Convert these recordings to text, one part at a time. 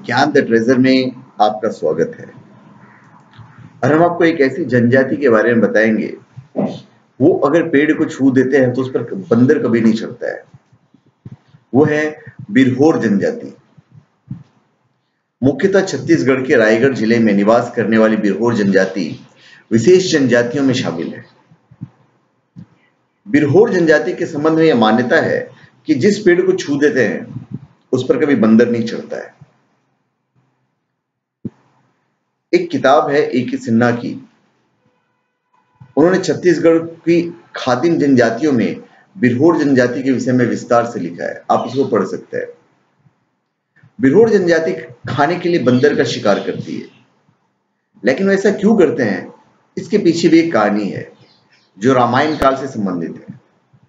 ज्ञान the treasure में आपका स्वागत है। और हम आपको एक ऐसी जनजाति के बारे में बताएंगे, वो अगर पेड़ को छू देते हैं तो उस पर बंदर कभी नहीं चढ़ता है। वो है बिरहोर जनजाति। मुख्यतः छत्तीसगढ़ के रायगढ़ जिले में निवास करने वाली बिरहोर जनजाति विशेष जनजातियों में शामिल है। बिरहोर जनजाति के संबंध में यह मान्यता है कि जिस पेड़ को छू देते हैं उस पर कभी बंदर नहीं चढ़ता है। एक किताब है A.K. सिन्हा की। उन्होंने छत्तीसगढ़ की खादिम जनजातियों में बिरहोर जनजाति के विषय में विस्तार से लिखा है, आप इसको पढ़ सकते हैं। बिरहोर जनजाति खाने के लिए बंदर का शिकार करती है, लेकिन वो ऐसा क्यों करते हैं, इसके पीछे भी एक कहानी है जो रामायण काल से संबंधित है।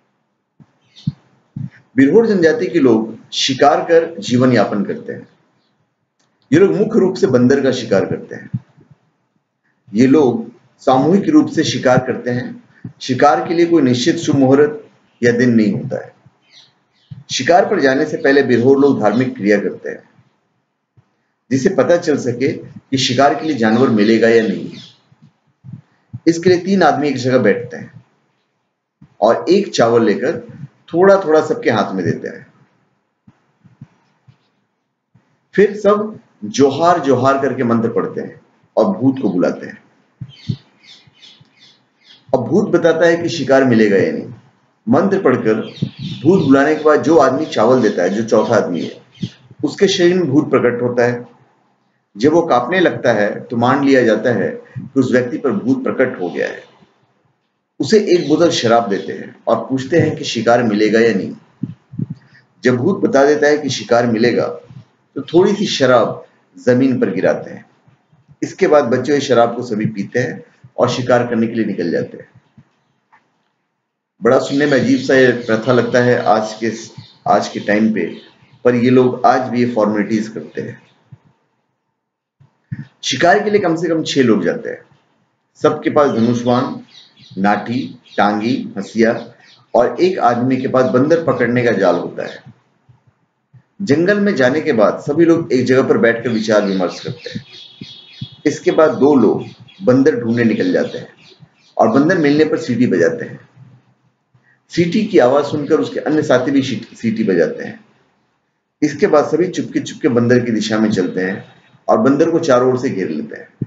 बिरहोर जनजाति के लोग शिकार कर जीवन यापन करते हैं। ये लोग मुख्य रूप से बंदर का शिकार करते हैं। ये लोग सामूहिक रूप से शिकार करते हैं। शिकार के लिए कोई निश्चित शुभ मुहूर्त या दिन नहीं होता है। शिकार पर जाने से पहले बिरहोर लोग धार्मिक क्रिया करते हैं, जिससे पता चल सके कि शिकार के लिए जानवर मिलेगा या नहीं। इसके लिए 3 आदमी एक जगह बैठते हैं और एक चावल लेकर थोड़ा थोड़ा सबके हाथ में देते हैं। फिर सब जोहार जोहार करके मंत्र पढ़ते हैं और भूत को बुलाते हैं। अब भूत बताता है कि शिकार मिलेगा या नहीं। मंत्र पढ़कर भूत बुलाने के बाद जो आदमी चावल देता है, जो चौथा आदमी है, उसके शरीर में भूत प्रकट होता है। जब वो कांपने लगता है तो मान लिया जाता है कि उस व्यक्ति पर भूत प्रकट हो गया है। उसे एक बोतल शराब देते हैं और पूछते हैं कि शिकार मिलेगा या नहीं। जब भूत बता देता है कि शिकार मिलेगा तो थोड़ी सी शराब जमीन पर गिराते हैं। इसके बाद बचे हुए शराब को सभी पीते हैं और शिकार करने के लिए निकल जाते हैं। बड़ा सुनने में अजीब सा ये प्रथा लगता है आज के टाइम पे, पर ये लोग आज भी ये फॉर्मेलिटीज करते हैं। शिकार के लिए कम से कम 6 लोग जाते हैं। सबके पास धनुष्वान, नाठी, टांगी, हंसिया और एक आदमी के पास बंदर पकड़ने का जाल होता है। जंगल में जाने के बाद सभी लोग एक जगह पर बैठकर विचार विमर्श करते हैं। इसके बाद 2 लोग बंदर ढूंढने निकल जाते हैं और बंदर मिलने पर सीटी बजाते हैं। सीटी की आवाज सुनकर उसके अन्य साथी भी सीटी बजाते हैं। इसके बाद सभी चुपके चुपके बंदर की दिशा में चलते हैं और बंदर को चारों ओर से घेर लेते हैं।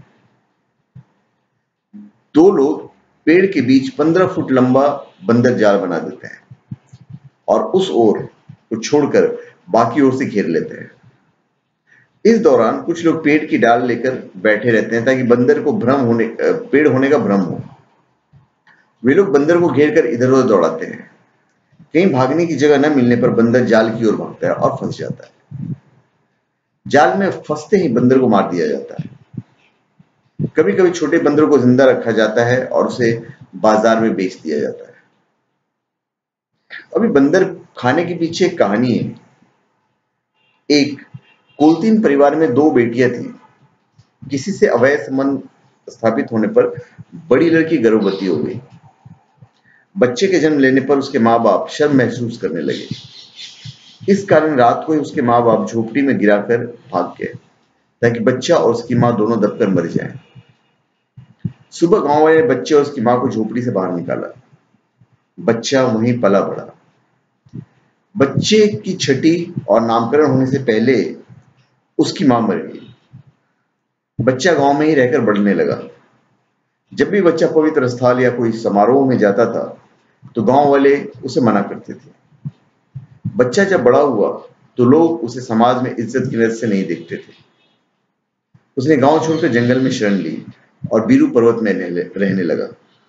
2 लोग पेड़ के बीच 15 फुट लंबा बंदर जाल बना देते हैं और उस ओर को छोड़कर बाकी ओर से घेर लेते हैं। इस दौरान कुछ लोग पेड़ की डाल लेकर बैठे रहते हैं ताकि बंदर को पेड़ होने का भ्रम हो। वे लोग बंदर को घेर कर इधर उधर दौड़ाते हैं। कहीं भागने की जगह न मिलने पर बंदर जाल की ओर भागता है और फंस जाता है। जाल में फंसते ही बंदर को मार दिया जाता है। कभी कभी छोटे बंदर को जिंदा रखा जाता है और उसे बाजार में बेच दिया जाता है। अभी बंदर खाने के पीछे एक कहानी है। एक कोलतीन परिवार में 2 बेटियां थी। किसी से अवैध संबंध स्थापित होने पर बड़ी लड़की गर्भवती हो गई। बच्चे के जन्म लेने पर उसके माँ बाप शर्म महसूस करने लगे। इस कारण रात को ही उसके माँ बाप झोपड़ी में गिराकर भाग गए ताकि बच्चा और उसकी माँ दोनों दबकर मर जाएं। सुबह गांव वाले ने बच्चे और उसकी माँ को झोपड़ी से बाहर निकाला। बच्चा वहीं पला बढ़ा। बच्चे की छठी और नामकरण होने से पहले उसकी मां मर गई। बच्चा गांव में ही रहकर बढ़ने लगा। जब भी बच्चा पवित्र स्थल या कोई समारोह में जाता था तो गांव वाले उसे मना करते थे। बच्चा जब बड़ा हुआ तो लोग उसे समाज में इज्जत की नजर से नहीं देखते थे। उसने गांव छोड़कर जंगल में शरण ली और बीरू पर्वत में रहने लगा।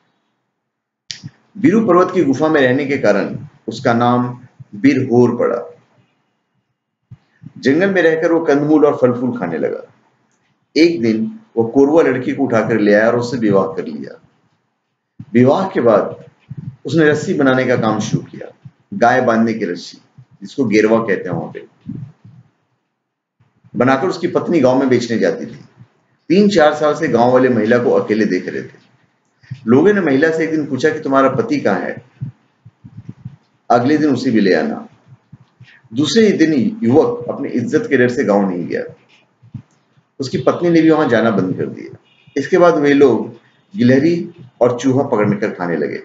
बीरू पर्वत की गुफा में रहने के कारण उसका नाम बिरहोर पड़ा। जंगल में रहकर वो कंदमूल और फल फूल खाने लगा। एक दिन वो कोरवा लड़की को उठाकर ले आया और उससे विवाह कर लिया। विवाह के बाद उसने रस्सी बनाने का काम शुरू किया। गाय बांधने की रस्सी, जिसको गेरवा कहते हैं, वहां पे बनाकर उसकी पत्नी गांव में बेचने जाती थी। 3-4 साल से गांव वाले महिला को अकेले देख रहे थे। लोगों ने महिला से एक दिन पूछा कि तुम्हारा पति कहाँ है, अगले दिन उसे भी ले आना। दूसरे ही दिन युवक अपनी इज्जत के डर से गांव नहीं गया। उसकी पत्नी ने भी वहां जाना बंद कर दिया। इसके बाद वे लोग गिलहरी और चूहा पकड़कर खाने लगे।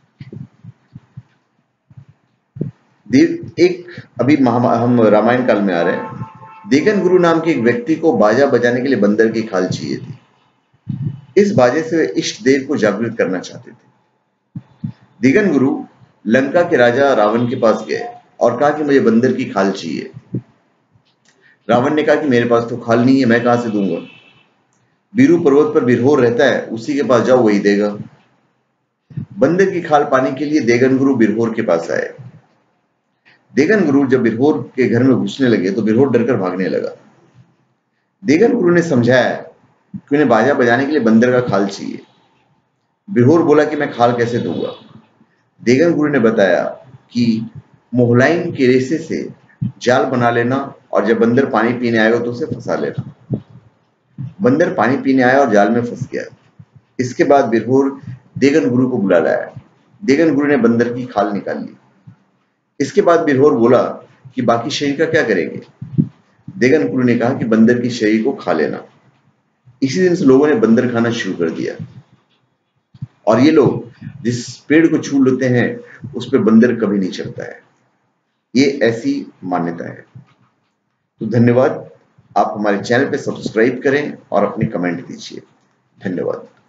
एक अभी हम रामायण काल में आ रहे हैं। देगन गुरु नाम के एक व्यक्ति को बाजा बजाने के लिए बंदर की खाल चाहिए थी। इस बाजे से वे इष्ट देव को जागृत करना चाहते थे। देगन गुरु लंका के राजा रावण के पास गए और कहा कि मुझे बंदर की खाल चाहिए। रावण ने कहा कि मेरे पास तो खाल नहीं है, मैं कहां से दूंगा। बीरू पर्वत पर बिरहोर रहता है, उसी के पास जाओ, वही देगा। बंदर की खाल पाने के लिए देगन गुरु बिरहोर के पास आए। देगन गुरु जब बिरहोर के घर में घुसने लगे तो बिरहोर डरकर भागने लगा। देगन गुरु ने समझाया कि उन्हें बाजा बजाने के लिए बंदर का खाल चाहिए। बिरहोर बोला कि मैं खाल कैसे दूंगा। देगन गुरु ने बताया कि मोहलाइन के रेशे से जाल बना लेना और जब बंदर पानी पीने आएगा तो उसे फंसा लेना। बंदर पानी पीने आया और जाल में फंस गया। इसके बाद बिरहोर देगन गुरु को बुला लाया। देगन गुरु ने बंदर की खाल निकाल ली। इसके बाद बिरहोर बोला कि बाकी शरीर का क्या करेंगे। देगन गुरु ने कहा कि बंदर की शरीर को खा लेना। इसी दिन से लोगों ने बंदर खाना शुरू कर दिया और ये लोग जिस पेड़ को छू लेते हैं उस पर बंदर कभी नहीं चढ़ता है। ये ऐसी मान्यता है। तो धन्यवाद। आप हमारे चैनल पे सब्सक्राइब करें और अपने कमेंट दीजिए। धन्यवाद।